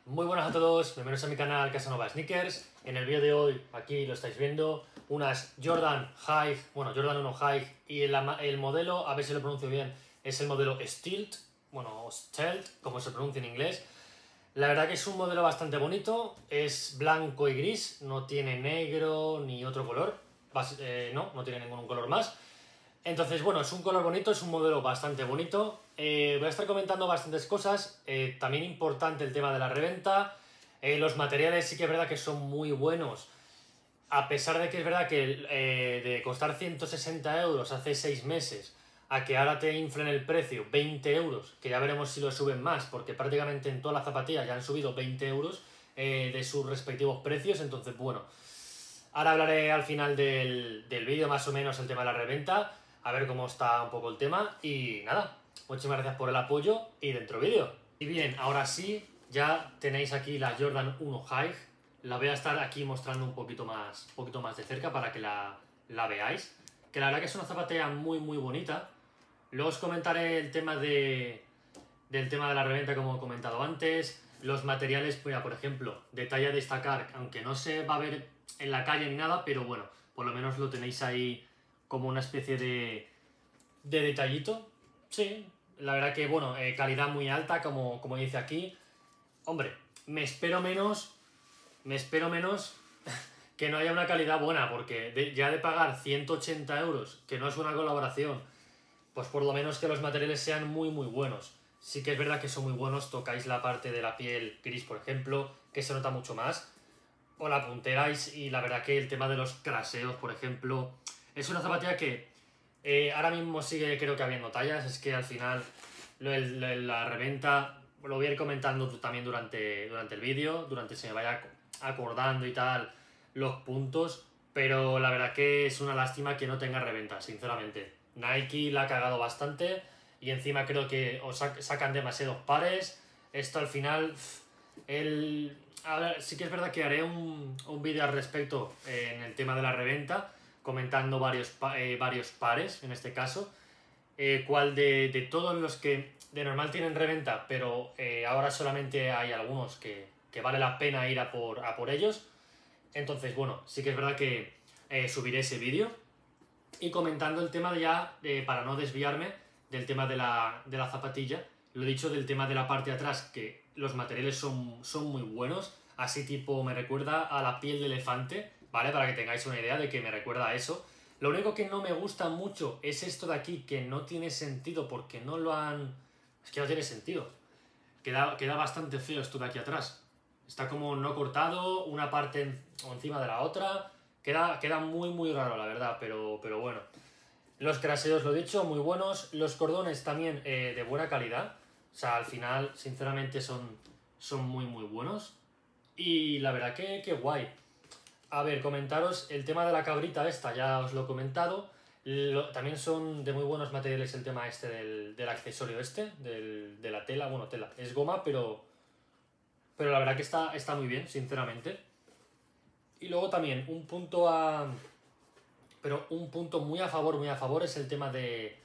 Muy buenas a todos, bienvenidos a mi canal Casanova Sneakers. En el vídeo de hoy, aquí lo estáis viendo, unas Jordan High, bueno, Jordan 1 High, y el modelo, a ver si lo pronuncio bien, es el modelo Stealth, bueno, Stealth, como se pronuncia en inglés. La verdad que es un modelo bastante bonito, es blanco y gris, no tiene negro ni otro color, no tiene ningún color más. Entonces, bueno, es un color bonito, es un modelo bastante bonito. Voy a estar comentando bastantes cosas. También importante el tema de la reventa. Los materiales sí que es verdad que son muy buenos. A pesar de que es verdad que de costar 160 euros hace 6 meses a que ahora te inflen el precio 20 euros, que ya veremos si lo suben más, porque prácticamente en todas las zapatillas ya han subido 20 euros de sus respectivos precios. Entonces, bueno, ahora hablaré al final del vídeo más o menos el tema de la reventa, a ver cómo está un poco el tema y nada, muchísimas gracias por el apoyo y dentro vídeo. Y bien, ahora sí, ya tenéis aquí la Jordan 1 High, la voy a estar aquí mostrando un poquito más de cerca para que la veáis, que la verdad que es una zapatilla muy bonita. Luego os comentaré el tema del tema de la reventa como he comentado antes, los materiales, pues, por ejemplo, detalle a destacar, aunque no se va a ver en la calle ni nada, pero bueno, por lo menos lo tenéis ahí como una especie de detallito. Sí, la verdad que, bueno, calidad muy alta, como dice aquí. Hombre, me espero menos que no haya una calidad buena, porque ya de pagar 180 euros, que no es una colaboración, pues por lo menos que los materiales sean muy buenos. Sí que es verdad que son muy buenos, tocáis la parte de la piel gris, por ejemplo, que se nota mucho más, o la punteráis, y la verdad que el tema de los craseos, por ejemplo, es una zapatilla que ahora mismo sigue creo que habiendo tallas, es que al final la reventa lo voy a ir comentando también durante el vídeo, durante se me vaya acordando y tal los puntos, pero la verdad que es una lástima que no tenga reventa, sinceramente. Nike la ha cagado bastante y encima creo que os sacan demasiados pares. Esto al final, ahora sí que es verdad que haré un vídeo al respecto en el tema de la reventa, comentando varios pares en este caso. Cuál de todos los que de normal tienen reventa, pero ahora solamente hay algunos que vale la pena ir a por ellos. Entonces, bueno, sí que es verdad que subiré ese vídeo y comentando el tema ya, para no desviarme del tema de la zapatilla, lo he dicho del tema de la parte de atrás, que los materiales son muy buenos, así tipo me recuerda a la piel de elefante, ¿vale? Para que tengáis una idea de que me recuerda a eso. Lo único que no me gusta mucho es esto de aquí, que no tiene sentido porque no lo han... Es que no tiene sentido. Queda bastante feo esto de aquí atrás. Está como no cortado, una parte encima de la otra. Queda muy raro, la verdad, pero bueno. Los craseos, lo dicho, muy buenos. Los cordones también de buena calidad. O sea, al final, sinceramente, son muy buenos. Y la verdad que guay. A ver, comentaros el tema de la cabrita esta, ya os lo he comentado. También son de muy buenos materiales el tema este del accesorio este, de la tela. Bueno, tela, es goma, pero la verdad que está muy bien, sinceramente. Y luego también pero un punto muy a favor es el tema de...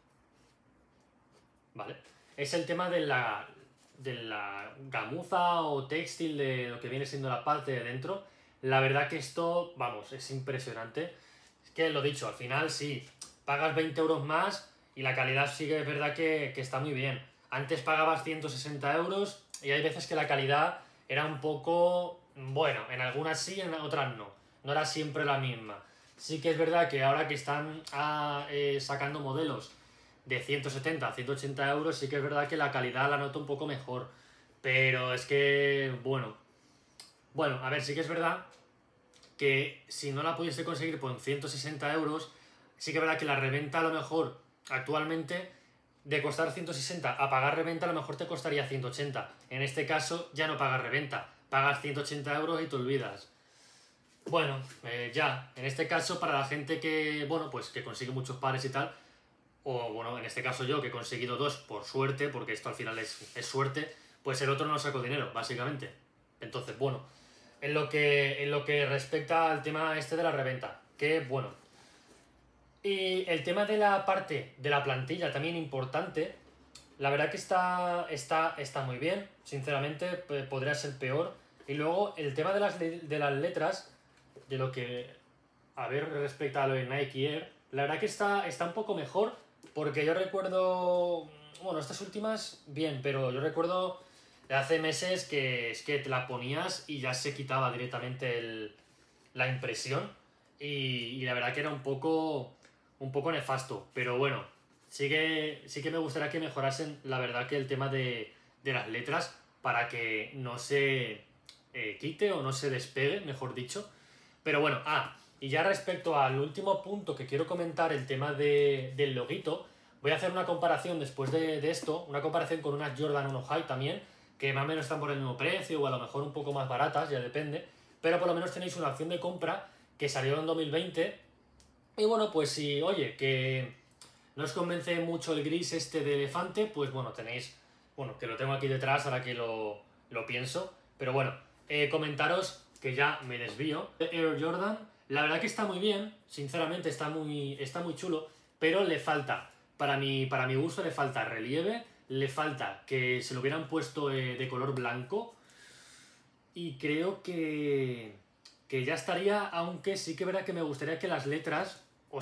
Vale. Es el tema de la gamuza o textil de lo que viene siendo la parte de dentro. La verdad que esto, vamos, es impresionante. Es que lo dicho, al final sí, pagas 20 euros más y la calidad sí que es verdad que está muy bien. Antes pagabas 160 euros y hay veces que la calidad era un poco... Bueno, en algunas sí, en otras no. No era siempre la misma. Sí que es verdad que ahora que están sacando modelos de 170 a 180 euros, sí que es verdad que la calidad la noto un poco mejor. Pero es que, bueno, a ver, sí que es verdad que si no la pudiese conseguir por 160 euros, sí que es verdad que la reventa a lo mejor actualmente de costar 160 a pagar reventa a lo mejor te costaría 180. En este caso ya no pagas reventa, pagas 180 euros y te olvidas. Bueno, ya, en este caso para la gente que, bueno, pues que consigue muchos pares y tal, o bueno, en este caso yo que he conseguido dos por suerte, porque esto al final es suerte, pues el otro no saco dinero, básicamente. Entonces, bueno, en lo que respecta al tema este de la reventa, que bueno. Y el tema de la parte de la plantilla también importante, La verdad que está muy bien, sinceramente, podría ser peor. Y luego el tema de las letras, de lo que, a ver, respecto a lo de Nike Air, la verdad que está un poco mejor, porque yo recuerdo, bueno, estas últimas, bien, pero yo recuerdo de hace meses que es que te la ponías y ya se quitaba directamente la impresión y la verdad que era un poco nefasto, pero bueno, sí que me gustaría que mejorasen la verdad que el tema de las letras para que no se quite o no se despegue, mejor dicho. Pero bueno, y ya respecto al último punto que quiero comentar, el tema del loguito, voy a hacer una comparación después de esto, una comparación con unas Jordan 1 High también, que más o menos están por el mismo precio o a lo mejor un poco más baratas, ya depende, pero por lo menos tenéis una opción de compra que salió en 2020 y bueno, pues si, oye, que no os convence mucho el gris este de elefante, pues bueno, tenéis, bueno, que lo tengo aquí detrás ahora que lo pienso, pero bueno, comentaros que ya me desvío. Air Jordan, la verdad que está muy bien, sinceramente está muy chulo, pero le falta, para mi gusto le falta relieve, le falta que se lo hubieran puesto de color blanco y creo que ya estaría, aunque sí que verá que me gustaría que las letras o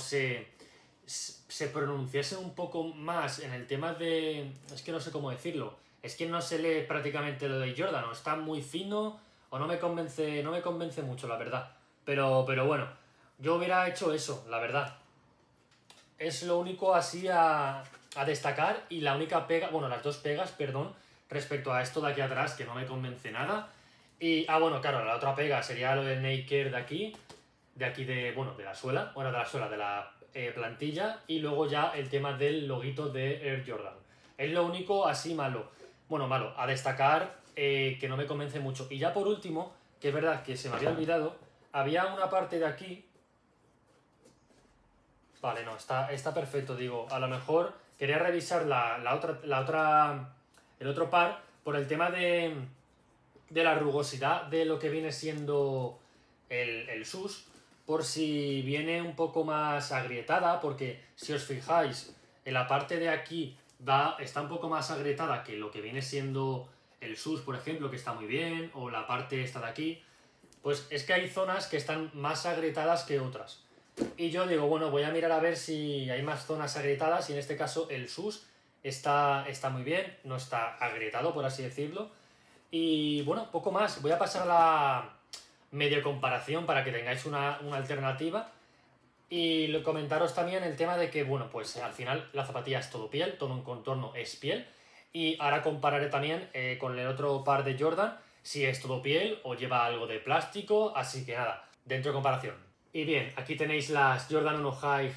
se pronunciasen un poco más en el tema de... Es que no sé cómo decirlo. Es que no se lee prácticamente lo de Jordan, o está muy fino o no me convence mucho, la verdad. Pero bueno, yo hubiera hecho eso, la verdad. Es lo único así a destacar y la única pega, bueno, las dos pegas, perdón, respecto a esto de aquí atrás que no me convence nada. Y, bueno, claro, la otra pega sería lo del Naker de aquí bueno, de la suela, bueno, de la plantilla, y luego ya el tema del loguito de Air Jordan. Es lo único así malo, bueno, malo, a destacar que no me convence mucho. Y ya por último, que es verdad que se me había olvidado, había una parte de aquí. Vale, no, está perfecto, digo. A lo mejor quería revisar el otro par por el tema de la rugosidad de lo que viene siendo el sus, por si viene un poco más agrietada, porque si os fijáis, en la parte de aquí está un poco más agrietada que lo que viene siendo el sus, por ejemplo, que está muy bien, o la parte esta de aquí, pues es que hay zonas que están más agrietadas que otras. Y yo digo, bueno, voy a mirar a ver si hay más zonas agrietadas y en este caso el sus está muy bien, no está agrietado, por así decirlo. Y bueno, poco más. Voy a pasar a la medio comparación para que tengáis una alternativa. Y comentaros también el tema de que, bueno, pues al final la zapatilla es todo piel, todo un contorno es piel. Y ahora compararé también con el otro par de Jordan si es todo piel o lleva algo de plástico. Así que nada, dentro de comparación. Y bien, aquí tenéis las Jordan 1 High.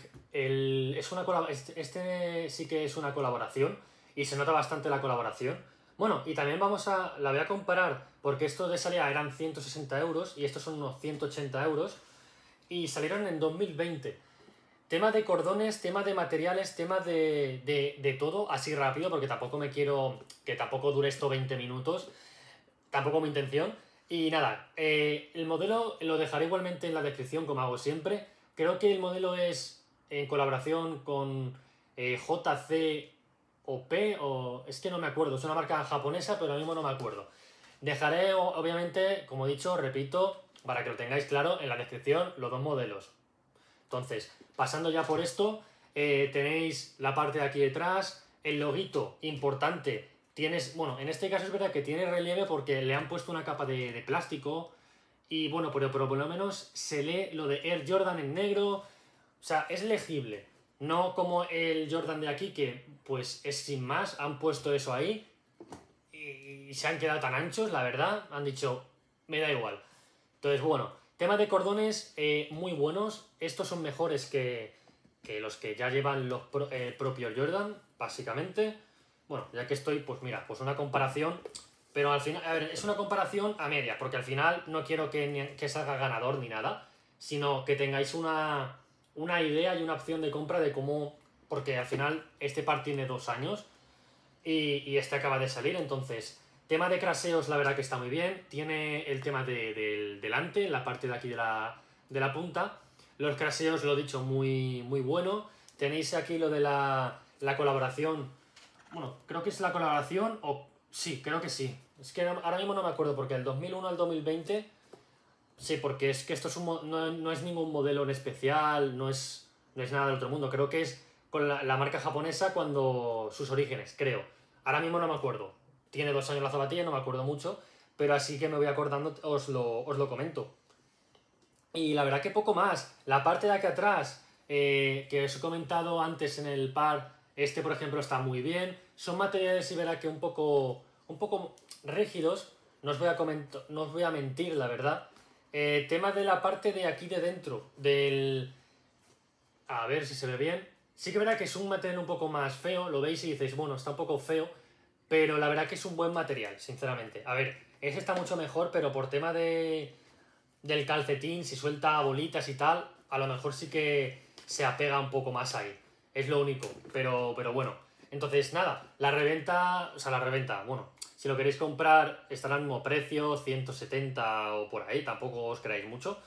Este sí que es una colaboración y se nota bastante la colaboración. Bueno, y también la voy a comparar porque estos de salida eran 160 euros y estos son unos 180 euros y salieron en 2020. Tema de cordones, tema de materiales, tema de todo así rápido porque tampoco me quiero que tampoco dure esto 20 minutos, tampoco mi intención. Y nada, el modelo lo dejaré igualmente en la descripción como hago siempre. Creo que el modelo es en colaboración con JC o P, o es que no me acuerdo, es una marca japonesa, pero ahora mismo no me acuerdo. Dejaré, obviamente, como he dicho, repito, para que lo tengáis claro, en la descripción los dos modelos. Entonces, pasando ya por esto, tenéis la parte de aquí detrás, el loguito importante. Bueno, en este caso es verdad que tiene relieve porque le han puesto una capa de plástico y bueno, pero por lo menos se lee lo de Air Jordan en negro, o sea, es legible. No como el Jordan de aquí que pues es sin más, han puesto eso ahí y se han quedado tan anchos, la verdad, han dicho, me da igual. Entonces, bueno, tema de cordones muy buenos, estos son mejores que los que ya llevan los propios Jordan, básicamente. Bueno, ya que estoy, pues mira, pues una comparación, pero al final, a ver, es una comparación a media, porque al final no quiero que salga ganador ni nada, sino que tengáis una idea y una opción de compra de cómo, porque al final este par tiene 2 años y este acaba de salir, entonces, tema de craseos la verdad que está muy bien, tiene el tema del delante, la parte de aquí de la punta, los craseos lo he dicho muy, muy bueno, tenéis aquí lo de la colaboración Bueno, creo que es la colaboración o... Sí, creo que sí. Es que ahora mismo no me acuerdo porque del 2001 al 2020... Sí, porque es que esto es no es ningún modelo en especial, no es nada del otro mundo. Creo que es con la marca japonesa cuando sus orígenes, creo. Ahora mismo no me acuerdo. Tiene 2 años la zapatilla, no me acuerdo mucho, pero así que me voy acordando, os lo comento. Y la verdad que poco más. La parte de aquí atrás, que os he comentado antes en el par, este por ejemplo está muy bien. Son materiales y verá que un poco rígidos. No os voy a mentir, la verdad. Tema de la parte de aquí de dentro, del... A ver si se ve bien. Sí que verá que es un material un poco más feo, lo veis y dices, bueno, está un poco feo, pero la verdad que es un buen material, sinceramente. A ver, ese está mucho mejor, pero por tema del calcetín, si suelta bolitas y tal, a lo mejor sí que se apega un poco más ahí. Es lo único, pero bueno. Entonces, nada, la reventa, bueno, si lo queréis comprar estará al mismo precio, 170 o por ahí, tampoco os creáis mucho.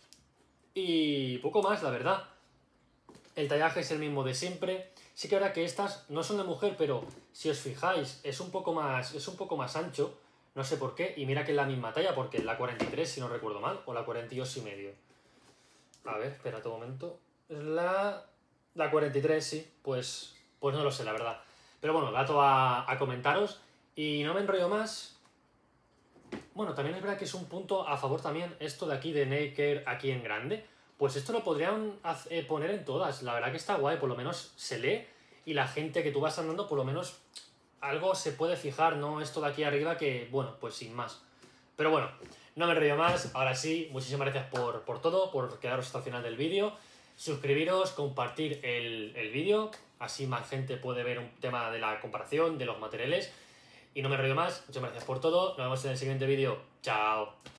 Y poco más, la verdad. El tallaje es el mismo de siempre. Sí que ahora que estas no son de mujer, pero si os fijáis, es un poco más ancho. No sé por qué. Y mira que es la misma talla, porque es la 43, si no recuerdo mal, o la 42 y medio. A ver, espérate un momento. Es la 43, sí. Pues no lo sé, la verdad. Pero bueno, dato a comentaros. Y no me enrollo más. Bueno, también es verdad que es un punto a favor también esto de aquí de Naked aquí en grande. Pues esto lo podrían poner en todas. La verdad que está guay, por lo menos se lee y la gente que tú vas andando por lo menos algo se puede fijar, no esto de aquí arriba que, bueno, pues sin más. Pero bueno, no me enrollo más. Ahora sí, muchísimas gracias por todo, por quedaros hasta el final del vídeo. Suscribiros, compartir el vídeo, así más gente puede ver un tema de la comparación, de los materiales. Y no me enrollo más, muchas gracias por todo. Nos vemos en el siguiente vídeo. Chao.